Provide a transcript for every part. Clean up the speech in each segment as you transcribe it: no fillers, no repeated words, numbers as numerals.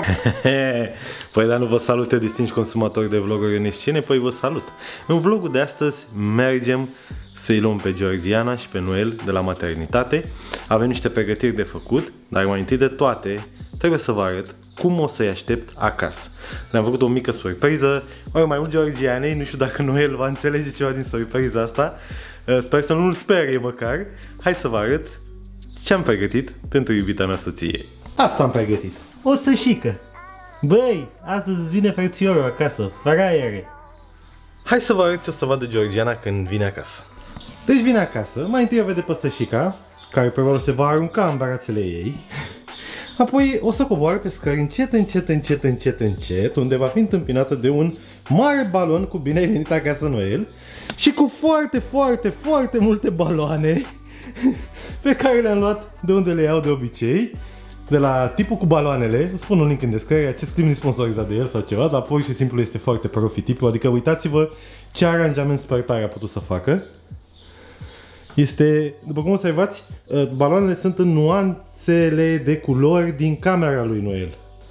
Păi dar nu vă salut eu, distinși consumatori de vloguri în scene, păi vă salut. În vlogul de astăzi mergem să-i luăm pe Georgiana și pe Noel de la maternitate. Avem niște pregătiri de făcut, dar mai întâi de toate trebuie să vă arăt cum o să-i aștept acasă. Le-am făcut o mică surpriză, mai mult Georgianei, nu știu dacă Noel va înțelege ceva din surpriza asta. Sper să nu-l sperie măcar. Hai să vă arăt ce am pregătit pentru iubita mea soție. Asta am pregătit. O sășică. Băi, astăzi îți vine frățiorul acasă, fraiere. Hai să vă arăt ce o să vadă Georgiana când vine acasă. Deci vine acasă, mai întâi o vede pe sășica, care probabil se va arunca în brațele ei. Apoi o să coboare pe scări încet, unde va fi întâmpinată de un mare balon cu bine ai venit acasă Noel și cu foarte multe baloane pe care le-am luat de unde le iau de obicei, de la tipul cu baloanele. Vă spun un link în descriere, acest clip nu e sponsorizat de el sau ceva, dar pur și simplu este foarte profi tipul, adică uitați-vă ce aranjament super tare a putut să facă. Este, după cum observați, baloanele sunt în nuanțele de culori din camera lui Noel.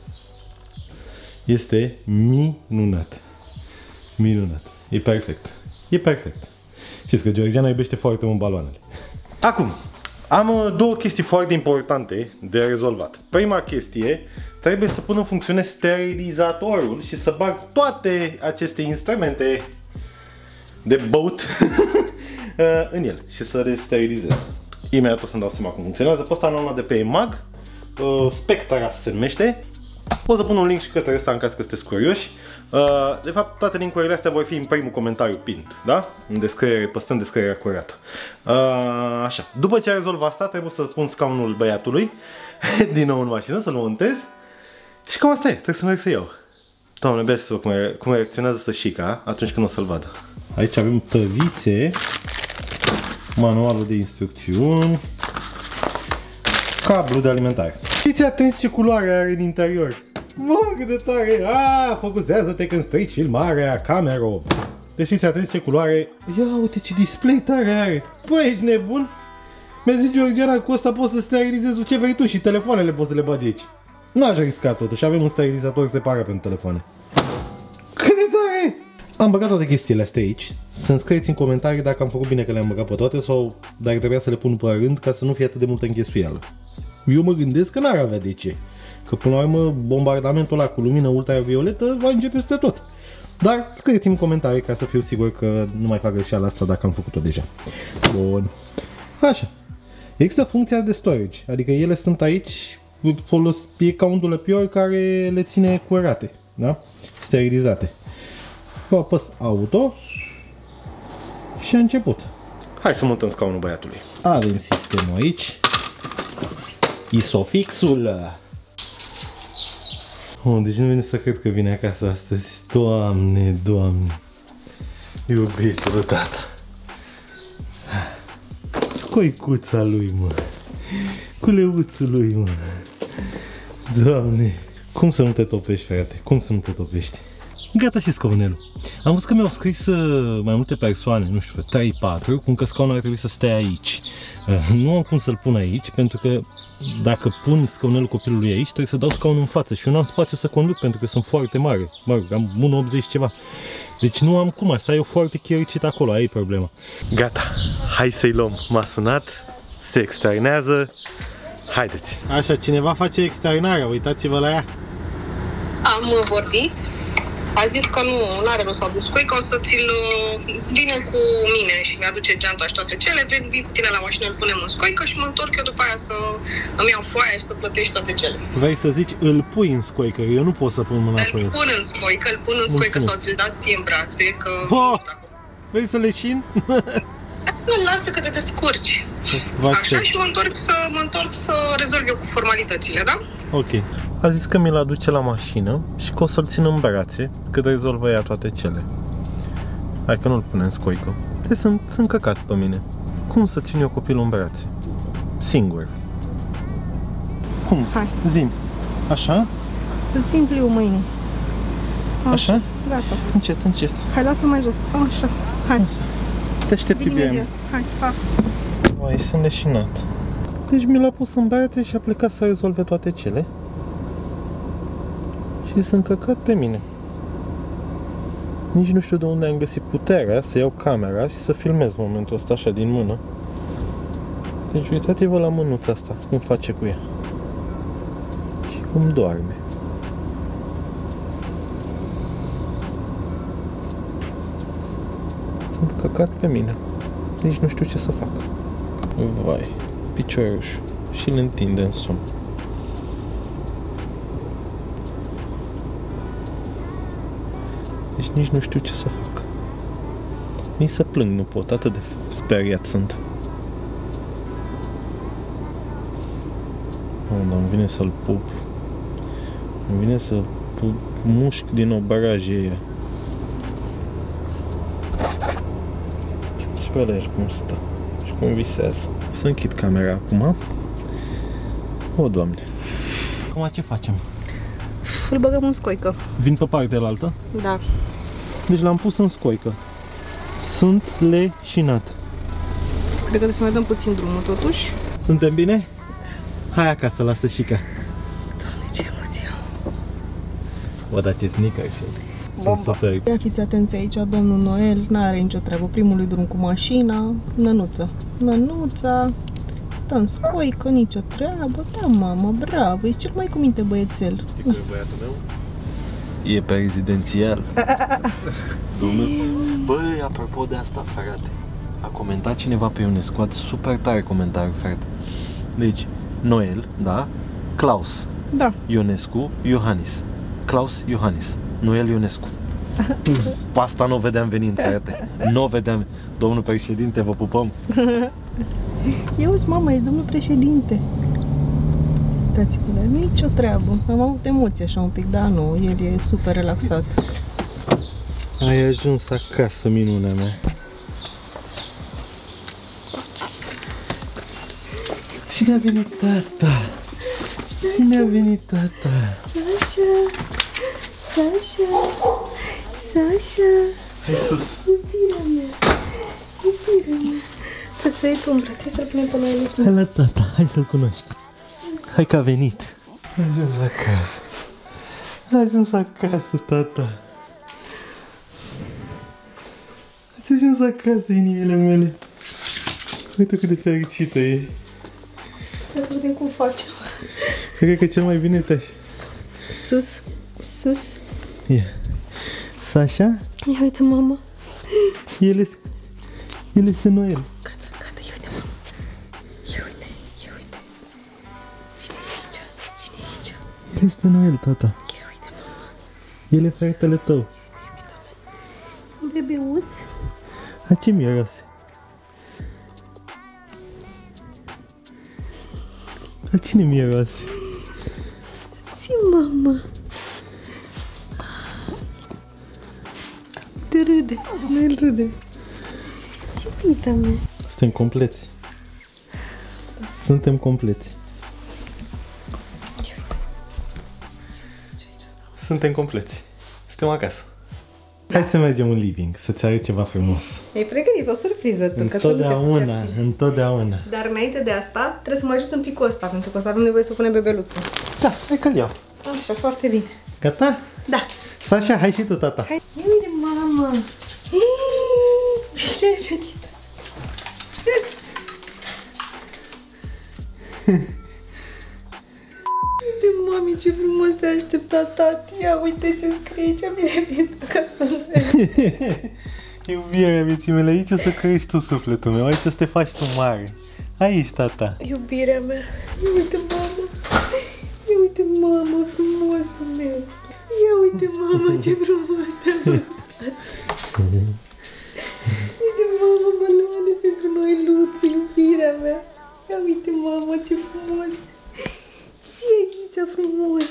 Este minunat. Minunat. E perfect. E perfect. Știți că Georgiana iubește foarte mult baloanele. Acum, am două chestii foarte importante de rezolvat. Prima chestie, trebuie să pun în funcțiune sterilizatorul și să bag toate aceste instrumente de băut în el și să le sterilizez. Imediat o să-mi dau seama cum funcționează. Pe ăsta am luat de pe EMAG, Spectra se numește. O să pun un link și către ăsta în caz că sunteți curioși. De fapt, toate linkurile astea vor fi în primul comentariu pinned, da? În descriere, păstrând descrierea curată. Așa. După ce rezolv asta, trebuie să pun scaunul băiatului din nou în mașină, să-l montez. Și cam asta e, trebuie să merg să iau. Doamne, abia să văd cum reacționează sășica atunci când o să-l vadă. Aici avem tăvițe, manualul de instrucțiuni, cablu de alimentare. Fiți atenți ce culoare are în interior. Mamă, cât de tare! Focusează-te când strici filmarea, camero. Deci fiți atenți ce culoare. Ia uite ce display tare are. Băi, ești nebun? Mi-a zis Georgiana, cu ăsta poți să sterilizezi ce vrei tu și telefoanele poți să le bagi aici. N-aș risca totuși, avem un sterilizator separat pentru telefoane. Cât de tare! Am băgat toate chestiile astea aici. Să-mi scrieți în comentarii dacă am făcut bine că le-am băgat pe toate sau dacă trebuia să le pun pe rând ca să nu fie atât de multă înghesuială. Eu mă gândesc că n-ar avea de ce. Că până la urmă bombardamentul ăla cu lumină ultravioletă va începe peste tot. Dar scrieți în comentarii ca să fiu sigur că nu mai fac greșeala asta dacă am făcut-o deja. Bun. Așa. Există funcția de storage, adică ele sunt aici, e ca un dulăpior care le ține curate, da? Sterilizate. Eu apăs auto și a început. Hai să montăm scaunul băiatului. Avem sistemul aici. Isofixul. Deci nu vine să cred că vine acasă astăzi. Doamne, Doamne. Iubitul tata. Scoicuța lui, mă. Culeuțul lui, mă. Doamne. Cum să nu te topești, frate? Cum să nu te topești? Gata și scaunelul. Am văzut că mi-au scris mai multe persoane, nu știu, 3-4, cum că scaunul ar trebui să stea aici. Nu am cum să-l pun aici, pentru că dacă pun scaunelul copilului aici, trebuie să dau scaunul în față și eu nu am spațiu să conduc, pentru că sunt foarte mare. Mă rog, am 1,80 ceva. Deci nu am cum, asta e foarte chiricit acolo, aia e problema. Gata, hai să-i luăm. M-a sunat, se externează. Haideți. Așa, cineva face externarea, uitați-vă la ea. Am vorbit. A zis că nu are rost să aduc scoica, o să ți-l vine cu mine și mi-aduce geanta și toate cele, vin cu tine la mașină, îl punem în scoică și mă întorc eu după aia să îmi iau foaia și să plătești toate cele. Vrei să zici, îl pui în scoică, eu nu pot să pun mâna pe el. Îl pun în scoică sau ți-l dați ție în brațe, că... Vrei să leșin? Nu, lasă că te descurci. Așa și mă întorc să rezolv eu cu formalitățile, da? Ok. A zis că mi-l aduce la mașină și că o să-l țin în brațe cât rezolvă ea toate cele. Hai că nu-l pune în scoică. Deci sunt căcat pe mine. Cum să țin eu copilul în brațe? Singur. Cum? Hai. Zi-mi. Așa? Îl țin pliu mâine. Așa? Gata. Încet, încet. Hai, lasă mai jos. Așa. Hai. Așa. Te aștept iubirea. Hai, ha. Vai, sunt leșinat. Deci mi l-a pus în brațe și a plecat să rezolve toate cele. Și sunt căcat pe mine. Nici nu știu de unde am găsit puterea să iau camera și să filmez momentul ăsta așa din mână. Deci uitați-vă la mânuța asta, cum face cu ea. Și cum doarme. Sunt căcat pe mine. Nici nu știu ce să fac. Vai, piciorușul. Și îl întinde în somn. Deci nici nu știu ce să fac. Nici să plâng nu pot, atât de speriat sunt. Dar îmi vine să-l pup. Îmi vine să mușc din obrajii ăia. Și vezi cum stă și cum visează. O să închid camera acum. O, Doamne. Acum ce facem? Îl băgăm în scoică. Vin pe partea alaltă? Da. Deci l-am pus în scoică. Sunt leșinat. Cred că trebuie să mai dăm puțin drumul totuși. Suntem bine? Hai acasă, lasă Șica. Doamne, ce emoție am. Bă, dar ce sneaker și sunt super. Ia fiți atenți aici, domnul Noel n-are nicio treabă. Primului drum cu mașina, Nănuță. Nănuța stă în scoică, nicio treabă. Da, mamă, bravo, ești cel mai cu minte băiețel. Știi că e băiatul meu? E pe rezidențial. Băi, apropo de asta, frate, a comentat cineva pe Ionescu, super tare comentariu, frate. Deci, Noel, da? Claus, Da. Ionescu, Iohannis. Claus, Iohannis. Noel, Ionescu. Pe asta nu o vedeam venind, frate. Nu o vedeam. Domnul președinte, vă pupăm. Eu-ți, mama, ești domnul președinte. Uitați-vă, nicio treabă. Am avut emoție așa un pic, dar nu, el e super relaxat. Ai ajuns acasă, minunea mea. Cine a venit tata? Cine a venit tata? Sasha! Sasha! Sasha! Hai sus! Iubirea mea! Iubirea mea! Trebuie să iei umbră, trebuie să-l punem pe noi. Hai la tata, hai să-l cunoști. Hai că a venit. A ajuns acasă. A ajuns acasă, tata. Ați ajuns acasă, inimile mele. Uite cât de fericită e. Trebuie să vedem cum facem. Cred că cel mai bine te-ai. Sus, sus. Ia. Sasha? Ia uite, mama. El este Noel. Gata, gata, ia uite, mama. Ia uite, ia uite. Cine e aici? Cine e aici? El este Noel, tata. Ia uite, mama. El e fratele tău. Un bebeuț. A ce miroase? A cine miroase? Zi, mama. Te râde, nu îl râde. Iubita mea. Suntem compleți. Suntem compleți. Suntem compleți. Suntem acasă. Hai să mergem în living, să-ți arăt ceva frumos. Ai pregătit o surpriză tu, că tu nu te Întotdeauna, puteți. întotdeauna. Dar înainte de asta, trebuie să mă ajuți un pic cu ăsta, pentru că o să avem nevoie să punem bebeluțul. Da, hai că-l iau. Așa, foarte bine. Gata? Da. Sasha, hai și tu, tata. Hai. Ia uite, mama. Bine ai venit. Uite, mami, ce frumos te-a așteptat, tati. Ia uite ce scrie, ce bine ai venit acasă. Iubirea vieții mele, aici o să crești tu sufletul meu, aici o să te faci tu mare. Aici, tata. Iubirea mea. Ia uite, mama. Ia uite, mama, frumosul meu. Ia uite, mama, ce frumos am făcut. Uite, mama, baloane pentru noi, Luțu, iubirea mea. Ia uite, mama, ce frumos. Ție aici, frumos.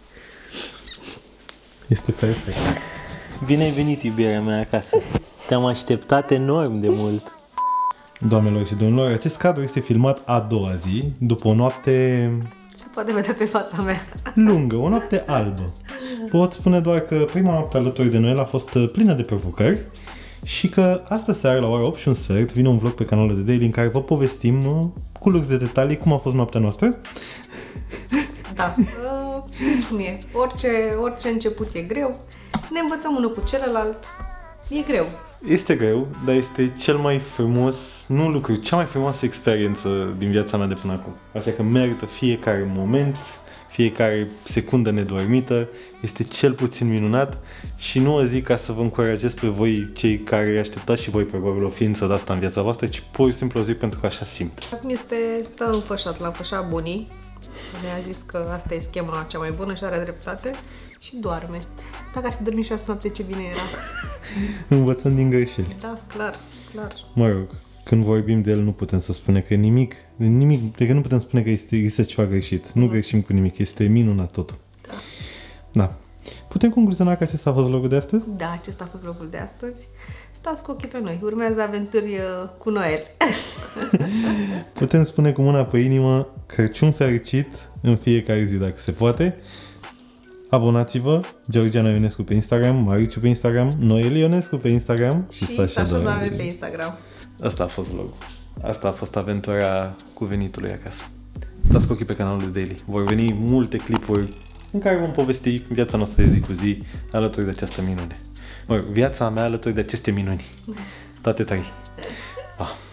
Este perfect. Bine ai venit, iubirea mea, acasă. Te-am așteptat enorm de mult. Doamnelor și domnilor, acest cadru este filmat a doua zi, după o noapte Se poate vedea pe fața mea. lungă, o noapte albă. Pot spune doar că prima noapte alături de Noel a fost plină de provocări și că astă seară, la ora 8:15, vine un vlog pe canalul de Daily în care vă povestim cu lux de detalii cum a fost noaptea noastră. Da. știți cum e, orice început e greu, ne învățăm unul cu celălalt, e greu. Este greu, dar este cel mai frumos, nu lucru, cea mai frumoasă experiență din viața mea de până acum. Așa că merită fiecare moment, fiecare secundă nedormită, este cel puțin minunat și nu o zic ca să vă încurajez pe voi, cei care îi așteptați și voi probabil o ființă de asta în viața voastră, ci pur și simplu o zic pentru că așa simt. Acum stă înfășat, l-am fășat bunii, ne-a zis că asta e schema cea mai bună și are dreptate și doarme. Dacă ar fi dormit și asta noapte, ce bine era. Învățăm din greșeli. Da, clar. Mă rog, când vorbim de el nu putem să spunem că nimic, adică nu putem spune că există ceva greșit. Nu greșim cu nimic, este minunat totul. Da. Putem concluziona că acesta a fost vlogul de astăzi? Da, acesta a fost vlogul de astăzi. Stați cu ochii pe noi, urmează aventuri cu Noel. Putem spune cu mâna pe inimă, Crăciun fericit în fiecare zi dacă se poate. Abonați-vă, Georgiana Ionescu pe Instagram, Mariciu pe Instagram, Noel Ionescu pe Instagram și Sasha Doamne pe Instagram. Asta a fost vlogul. Asta a fost aventura cu venitului acasă. Stați cu ochii pe canalul Daily. Vor veni multe clipuri în care vom povesti viața noastră de zi cu zi alături de această minune. Viața mea alături de aceste minuni. Toate trei. Pa!